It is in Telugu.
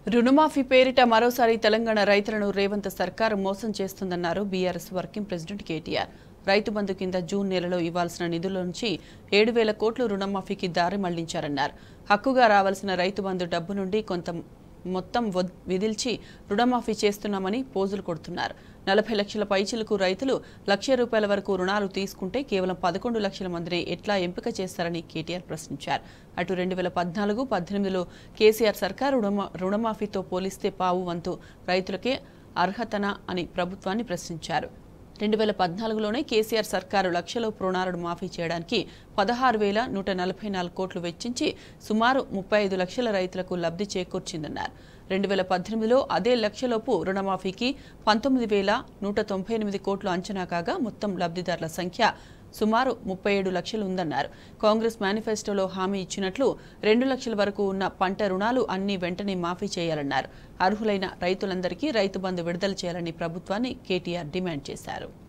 రుణమాఫీ పేరిట మరోసారి తెలంగాణ రైతులను రేవంత్ సర్కార్ మోసం చేస్తుందన్నారు BRS working president KTR. Rythu Bandhu కింద జూన్ నెలలో ఇవ్వాల్సిన నిధుల నుంచి 7,000 కోట్లు రుణమాఫీకి దారి మళ్లించారన్నారు. హక్కుగా రావాల్సిన రైతు బంధు డబ్బు నుండి కొంత మొత్తం విదిల్చి రుణమాఫీ చేస్తున్నామని పోజులు కొడుతున్నారు. 40 లక్షల పైచిలకు రైతులు ₹1,00,000 వరకు రుణాలు తీసుకుంటే కేవలం 11 లక్షల మందిని ఎట్లా ఎంపిక చేస్తారని కేటీఆర్ ప్రశ్నించారు. అటు 2014-18లో కేసీఆర్ సర్కారు రుణమాఫీతో పోలిస్తే పావు వంతు రైతులకే అర్హతనా అని ప్రభుత్వాన్ని ప్రశ్నించారు. 2014లోనే కేసీఆర్ సర్కారు లక్షలోపు రుణాలను మాఫీ చేయడానికి 16,144 కోట్లు వెచ్చించి సుమారు 35 లక్షల రైతులకు లబ్ధి చేకూర్చిందన్నారు. 2018లో అదే లక్షలోపు రుణమాఫీకి 19,198 కోట్లు అంచనా కాగా మొత్తం లబ్ధిదారుల సంఖ్య సుమారు 37 లక్షలు ఉందన్నారు. కాంగ్రెస్ మేనిఫెస్టోలో హామీ ఇచ్చినట్లు 2 లక్షల వరకు ఉన్న పంట రుణాలు అన్ని వెంటనే మాఫీ చేయాలన్నారు. అర్హులైన రైతులందరికీ రైతు బంధు విడుదల చేయాలని ప్రభుత్వాన్ని కేటీఆర్ డిమాండ్ చేశారు.